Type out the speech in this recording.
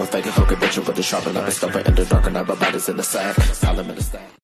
fake a hook, bitch with the sharper like a stopper in the dark, and my body's in the sack. Silent in the stack.